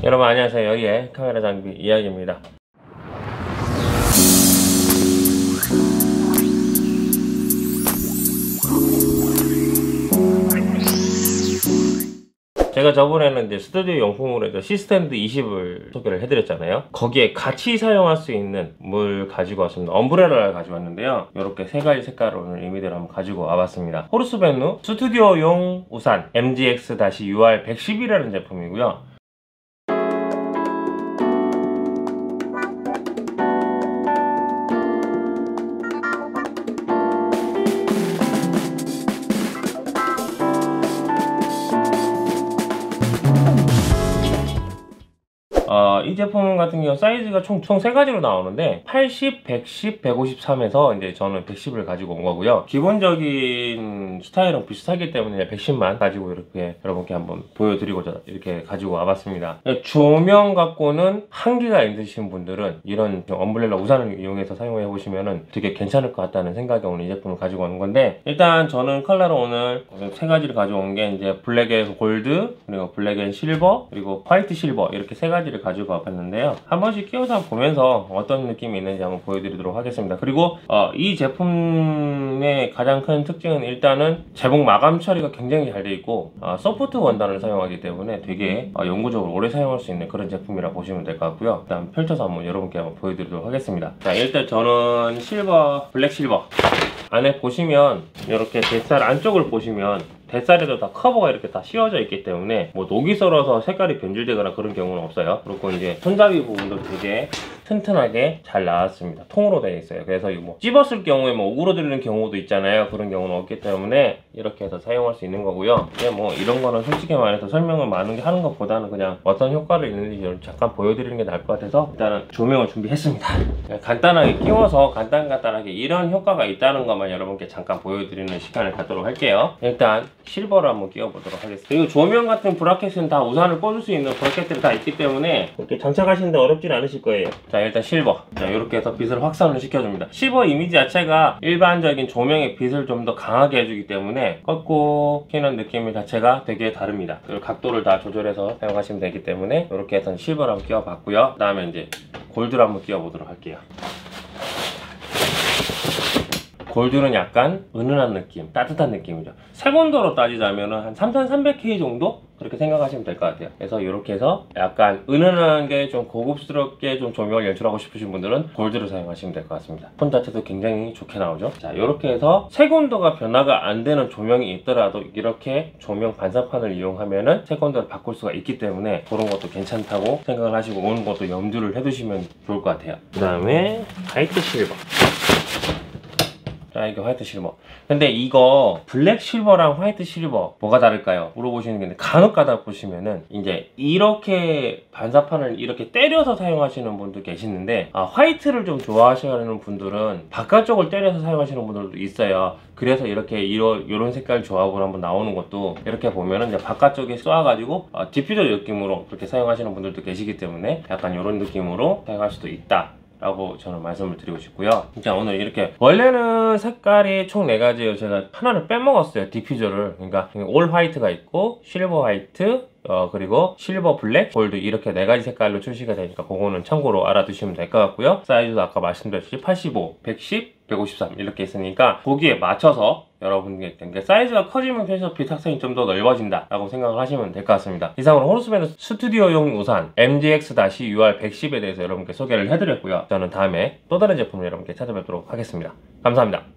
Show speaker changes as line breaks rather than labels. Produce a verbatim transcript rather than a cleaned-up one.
여러분 안녕하세요. 여기의 카메라 장비 이야기입니다. 제가 저번에는 이제 스튜디오 용품으로 해서 시스템드 이십을 소개를 해드렸잖아요. 거기에 같이 사용할 수 있는 물 가지고 왔습니다. 엄브레라를 가지고 왔는데요. 이렇게 세 가지 색깔을 오늘 의미대로 한번 가지고 와봤습니다. 호르스벤누 스튜디오용 우산 엠지엑스 유알 백십이라는 제품이고요. 어, 이 제품 같은 경우 사이즈가 총, 총 세 가지로 나오는데 팔십, 백십, 백오십삼에서 이제 저는 백십을 가지고 온 거고요. 기본적인 스타일은 비슷하기 때문에 백십만 가지고 이렇게 여러분께 한번 보여드리고자 이렇게 가지고 와봤습니다. 조명 갖고는 한계가 있으신 분들은 이런 엄브렐라 우산을 이용해서 사용해 보시면은 되게 괜찮을 것 같다는 생각에 오늘 이 제품을 가지고 온 건데, 일단 저는 컬러로 오늘 세 가지를 가져온 게 이제 블랙 앤 골드, 그리고 블랙 앤 실버, 그리고 화이트 실버, 이렇게 세 가지를 가지고 와봤는데요. 한 번씩 끼워서 한번 보면서 어떤 느낌이 있는지 한번 보여드리도록 하겠습니다. 그리고 어, 이 제품의 가장 큰 특징은 일단은 제복 마감 처리가 굉장히 잘 되어 있고 어, 소프트 원단을 사용하기 때문에 되게 어, 영구적으로 오래 사용할 수 있는 그런 제품이라 보시면 될 것 같고요. 일단 펼쳐서 한번 여러분께 한번 보여드리도록 하겠습니다. 자, 일단 저는 실버, 블랙 실버 안에 보시면 이렇게 뱃살 안쪽을 보시면 뱃살에도 다 커버가 이렇게 다 씌워져 있기 때문에 뭐 녹이 썰어서 색깔이 변질되거나 그런 경우는 없어요. 그리고 이제 손잡이 부분도 되게 튼튼하게 잘 나왔습니다. 통으로 되어 있어요. 그래서 이거 뭐 찝었을 경우에 뭐 오그러들리는 경우도 있잖아요. 그런 경우는 없기 때문에 이렇게 해서 사용할 수 있는 거고요. 그냥 뭐 이런 거는 솔직히 말해서 설명을 많은 게 하는 것보다는 그냥 어떤 효과를 있는지 잠깐 보여드리는 게 나을 것 같아서 일단은 조명을 준비했습니다. 간단하게 끼워서 간단간단하게 이런 효과가 있다는 것만 여러분께 잠깐 보여드리는 시간을 갖도록 할게요. 일단 실버를 한번 끼워보도록 하겠습니다. 그리고 조명 같은 브라켓은 다 우산을 꽂을 수 있는 브라켓들이 다 있기 때문에 이렇게 장착하시는데 어렵진 않으실 거예요. 자, 일단 실버. 자, 이렇게 해서 빛을 확산을 시켜줍니다. 실버 이미지 자체가 일반적인 조명의 빛을 좀 더 강하게 해주기 때문에 꺾고 키는 느낌 자체가 되게 다릅니다. 그리고 각도를 다 조절해서 사용하시면 되기 때문에 이렇게 해서 실버를 한번 끼워봤고요. 그 다음에 이제 골드를 한번 끼워보도록 할게요. 골드는 약간 은은한 느낌, 따뜻한 느낌이죠. 색온도로 따지자면 한 삼천삼백 켈빈 정도? 그렇게 생각하시면 될 것 같아요. 그래서 이렇게 해서 약간 은은한 게 좀 고급스럽게 좀 조명을 연출하고 싶으신 분들은 골드를 사용하시면 될 것 같습니다. 톤 자체도 굉장히 좋게 나오죠. 자, 이렇게 해서 색온도가 변화가 안 되는 조명이 있더라도 이렇게 조명 반사판을 이용하면은 색온도를 바꿀 수가 있기 때문에 그런 것도 괜찮다고 생각을 하시고 오는 것도 염두를 해두시면 좋을 것 같아요. 그 다음에 화이트 실버. 자, 이게 화이트 실버. 근데 이거 블랙 실버랑 화이트 실버 뭐가 다를까요? 물어보시는 게 있는데 간혹 가다 보시면은 이제 이렇게 반사판을 이렇게 때려서 사용하시는 분도 계시는데, 아, 화이트를 좀 좋아하시는 분들은 바깥쪽을 때려서 사용하시는 분들도 있어요. 그래서 이렇게 이런 이런 색깔 조합으로 한번 나오는 것도 이렇게 보면은 이제 바깥쪽에 쏘아가지고 어, 디퓨저 느낌으로 그렇게 사용하시는 분들도 계시기 때문에 약간 이런 느낌으로 사용할 수도 있다 라고 저는 말씀을 드리고 싶고요. 자, 오늘 이렇게 원래는 색깔이 총 네 가지예요. 제가 하나를 빼먹었어요. 디퓨저를. 그러니까 올 화이트가 있고 실버 화이트, 어 그리고 실버 블랙, 골드, 이렇게 네 가지 색깔로 출시가 되니까 그거는 참고로 알아두시면 될 것 같고요. 사이즈도 아까 말씀드렸듯이 팔십오, 백십, 백오십삼 이렇게 있으니까 거기에 맞춰서 여러분께 사이즈가 커지면 계속 빛 확산이 좀 더 넓어진다 라고 생각을 하시면 될 것 같습니다. 이상으로 호르스벤누 스튜디오용 우산 엠지엑스 유알 백십에 대해서 여러분께 소개를 해드렸고요. 저는 다음에 또 다른 제품을 여러분께 찾아뵙도록 하겠습니다. 감사합니다.